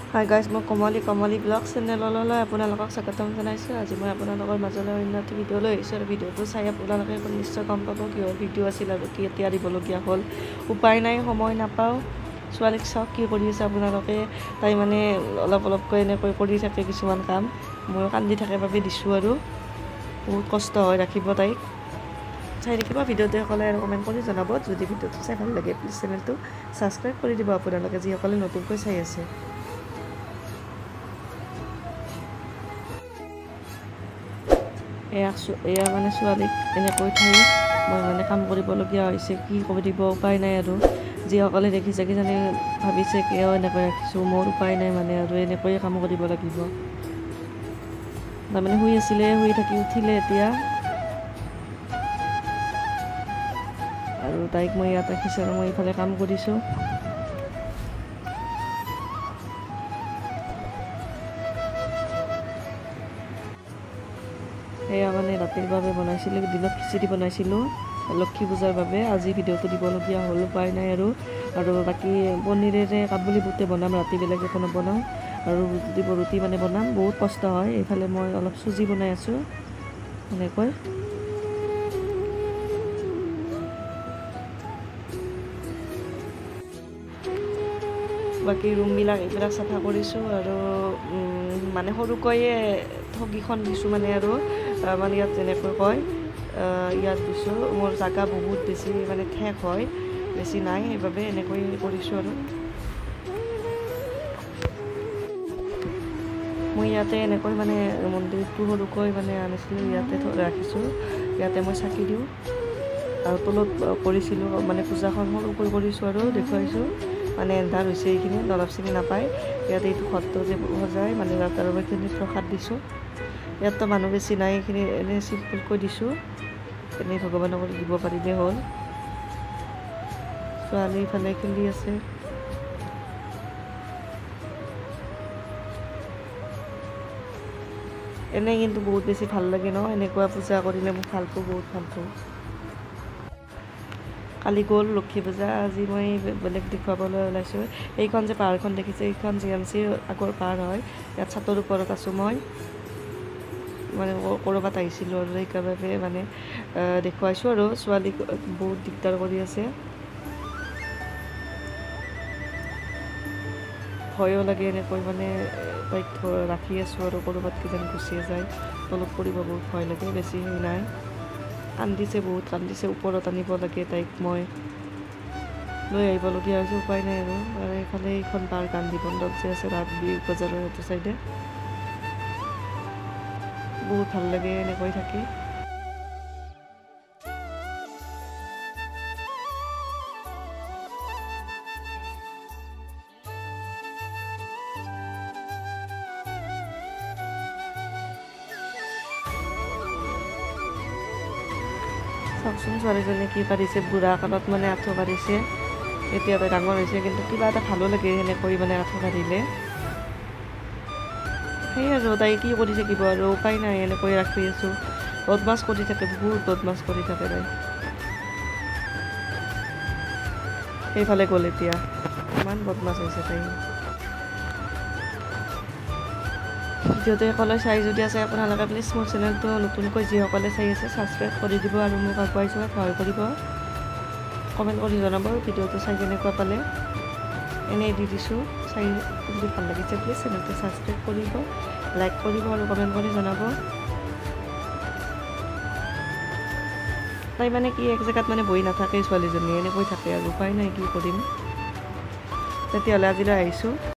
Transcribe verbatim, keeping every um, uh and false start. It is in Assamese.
হাই গাইজ, মই কমলি কমলি ব্লগ চেনেললৈ আপোনালোকক স্বাগতম জনাইছোঁ। আজি মই আপোনালোকৰ মাজলৈ অন্য এটা ভিডিঅ' লৈ আহিছোঁ আৰু ভিডিঅ'টো চাই আপোনালোকে নিশ্চয় গম পাব কিহৰ ভিডিঅ' আছিল আৰু কি এতিয়া দিবলগীয়া হ'ল। উপায় নাই, সময় নাপাওঁ। ছোৱালীক চাওক কি কৰি আছে আপোনালোকে। তাই মানে অলপ অলপকৈ এনেকৈ কৰি থাকে কিছুমান কাম, ময়ো কান্দি থাকে বাবে দিছোঁ আৰু বহুত কষ্ট হয় ৰাখিব তাইক। চাই থাকিব ভিডিঅ'টো সকলে আৰু কমেণ্ট কৰি জনাব। যদি ভিডিঅ'টো চাই ভাল লাগে প্লিজ চেনেলটো ছাবস্ক্ৰাইব কৰি দিব আপোনালোকে যিসকলে নতুনকৈ চাই আছে। এয়া এয়া মানে ছোৱালীক এনেকৈ থৈ মই মানে কাম কৰিবলগীয়া হৈছে। কি কৰিব উপায় নাই আৰু যিসকলে দেখিছে কিজানি ভাবিছে কিয় এনেকৈ ৰাখিছোঁ, মোৰ উপায় নাই মানে আৰু এনেকৈয়ে কাম কৰিব লাগিব। তাৰমানে শুই আছিলে, শুই থাকি উঠিলে এতিয়া আৰু তাইক মই ইয়াত ৰাখিছোঁ আৰু মই এইফালে কাম কৰিছোঁ। সেয়া মানে ৰাতিৰ বাবে বনাইছিলোঁ, দিনত খিচিৰি বনাইছিলোঁ লক্ষী পূজাৰ বাবে। আজি ভিডিঅ'টো দিবলগীয়া হ'ল, উপায় নাই আৰু আৰু বাকী পনীৰেৰে কাবুলি বুটে বনাম, ৰাতি বেলেগ একো নবনাওঁ আৰু দিব ৰুটি মানে বনাম। বহুত কষ্ট হয়। এইফালে মই অলপ চুজি বনাই আছোঁ এনেকৈ। বাকী ৰুমবিলাক এইবিলাক চাফা কৰিছোঁ আৰু মানে সৰুকৈয়ে ঠগীখন দিছোঁ মানে আৰু মানে ইয়াত যেনেকৈ কয় ইয়াত দিছোঁ। মোৰ জাগা বহুত বেছি মানে ঠেক হয়, বেছি নাই, সেইবাবে এনেকৈ কৰিছোঁ আৰু মই ইয়াতে এনেকৈ মানে মন্দিৰটো সৰুকৈ মানে আনিছিলোঁ, ইয়াতে ৰাখিছোঁ। ইয়াতে মই চাকি দিওঁ আৰু তলত কৰিছিলোঁ মানে পূজাখন সৰুকৈ কৰিছোঁ আৰু দেখুৱাইছোঁ। মানে এন্ধাৰ হৈছে, এইখিনি দৰৱ চিনি নাপায়। ইয়াতে এইটো ঘৰটো যে সজায় মানে তাৰ এইখিনি প্ৰসাদ দিছোঁ। ইয়াততো মানুহ বেছি নাই, এইখিনি এনেই চিম্পুলকৈ দিছোঁ, এনেই ভগৱানক দিব পাৰিলে হ'ল। ছোৱালী ইফালে খেলি আছে। এনেই কিন্তু বহুত বেছি ভাল লাগে ন, এনেকুৱা পূজা কৰিলে মোক ভাল পাওঁ, বহুত ভাল পাওঁ। কালি গ'ল লক্ষী পূজা, আজি মই বেলেগ দেখুৱাবলৈ ওলাইছোঁ। এইখন যে পাহাৰখন দেখিছে, এইখন জি এম চিৰ আগৰ পাহাৰ হয়। ইয়াত ছাতৰ ওপৰত আছোঁ মই, মানে ক'ৰবাত আহিছিলোঁ আৰু সেইকাৰণে মানে দেখুৱাইছোঁ আৰু ছোৱালীক বহুত দিগদাৰ কৰি আছে। ভয়ো লাগে এনেকৈ মানে তাইক ৰাখি আছোঁ আৰু ক'ৰবাত কিজানি গুচিয়ে যায়, তলত পৰিব বহুত ভয় লাগে। বেছি হেৰি নাই, কান্দিছে, বহুত কান্দিছে। ওপৰত আনিব লাগে তাইক, মই লৈ আহিবলগীয়া হৈছে, উপায় নাই আৰু। আৰু এইফালে এইখন পাৰ গান্ধী মণ্ডপ যে আছে ৰাত বিগ বজাৰৰ সেইটো চাইডে, বহুত ভাল লাগে এনেকৈ থাকি। চাওকচোন ছোৱালীজনী কি পাৰিছে, বুঢ়া কালত মানে আঁঠু কাঢ়িছে। এতিয়া তাই ডাঙৰ হৈছে, কিন্তু কিবা এটা ভালো লাগে সেনেকৈ মানে আঁঠু কাঢ়িলে। সেই আৰু তাই কি কৰি থাকিব আৰু উপায় নাই, এনেকৈ ৰাখি আছোঁ। বদমাছ কৰি থাকে, বহুত বদমাছ কৰি থাকে তাই। সেইফালে গ'ল এতিয়া, ইমান বদমাছ হৈছে তাই। ভিডিঅ'টো সকলোৱে চাই যদি আছে আপোনালোকে প্লিজ মোৰ চেনেলটো নতুনকৈ যিসকলে চাই আছে ছাবস্ক্ৰাইব কৰি দিব আৰু মোক আগুৱাই যোৱাত সহায় কৰিব। কমেণ্ট কৰি জনাব ভিডিঅ'টো চাই কেনেকুৱা পালে। এনেই দি দিছোঁ, চাই যদি ভাল লাগিছে প্লিজ চেনেলটো ছাবস্ক্ৰাইব কৰিব, লাইক কৰিব আৰু কমেণ্ট কৰি জনাব। তাই মানে কি এক জেগাত মানে বহি নাথাকে ছোৱালীজনী, এনেকৈ থাকে আৰু উপায় নাই, কি কৰিম। তেতিয়াহ'লে আজিলৈ আহিছোঁ।